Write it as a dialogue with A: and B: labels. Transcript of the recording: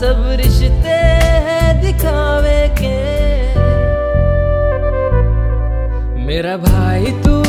A: सब रिश्ते हैं दिखावे के। मेरा भाई तू